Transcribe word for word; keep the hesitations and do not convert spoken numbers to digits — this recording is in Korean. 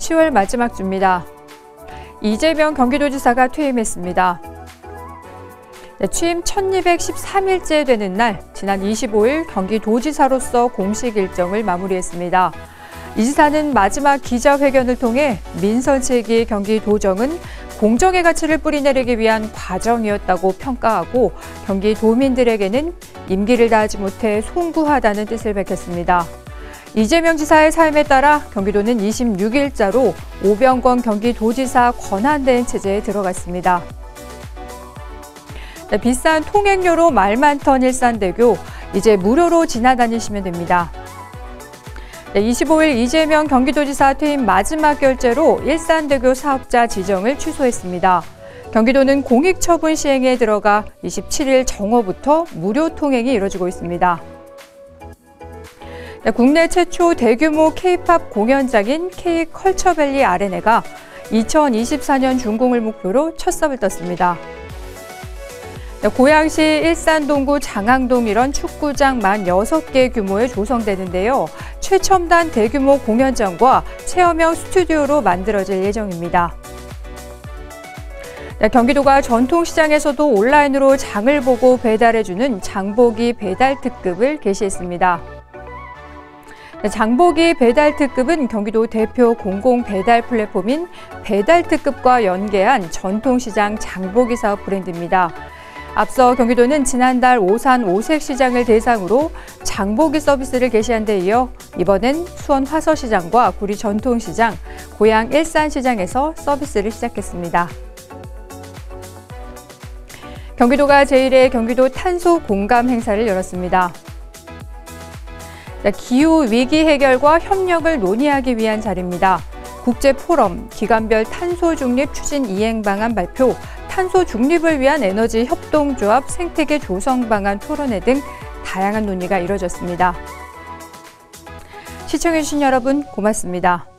시월 마지막 주입니다. 이재명 경기도지사가 퇴임했습니다. 네, 취임 천이백십삼 일째 되는 날, 지난 이십오일 경기도지사로서 공식 일정을 마무리했습니다. 이 지사는 마지막 기자회견을 통해 민선책이 경기도정은 공정의 가치를 뿌리내리기 위한 과정이었다고 평가하고 경기도민들에게는 임기를 다하지 못해 송구하다는 뜻을 밝혔습니다. 이재명 지사의 삶에 따라 경기도는 이십육일자로 오병권 경기도지사 권한대행 체제에 들어갔습니다. 네, 비싼 통행료로 말 많던 일산대교, 이제 무료로 지나다니시면 됩니다. 네, 이십오일 이재명 경기도지사 퇴임 마지막 결재로 일산대교 사업자 지정을 취소했습니다. 경기도는 공익처분 시행에 들어가 이십칠일 정오부터 무료 통행이 이뤄지고 있습니다. 네, 국내 최초 대규모 K-팝 공연장인 K컬처밸리 아레나가 이천이십사년 준공을 목표로 첫 삽을 떴습니다. 네, 고양시 일산동구 장항동 일원 축구장 만 여섯 개 규모에 조성되는데요. 최첨단 대규모 공연장과 체험형 스튜디오로 만들어질 예정입니다. 네, 경기도가 전통시장에서도 온라인으로 장을 보고 배달해주는 장보기 배달 특급을 개시했습니다. 네, 장보기 배달 특급은 경기도 대표 공공 배달 플랫폼인 배달 특급과 연계한 전통시장 장보기 사업 브랜드입니다. 앞서 경기도는 지난달 오산 오색시장을 대상으로 장보기 서비스를 개시한 데 이어 이번엔 수원 화서시장과 구리 전통시장, 고양 일산시장에서 서비스를 시작했습니다. 경기도가 제일회 경기도 탄소 공감 행사를 열었습니다. 기후위기 해결과 협력을 논의하기 위한 자리입니다. 국제포럼, 기관별 탄소 중립 추진 이행 방안 발표, 탄소 중립을 위한 에너지 협동조합 생태계 조성 방안 토론회 등 다양한 논의가 이뤄졌습니다. 시청해주신 여러분 고맙습니다.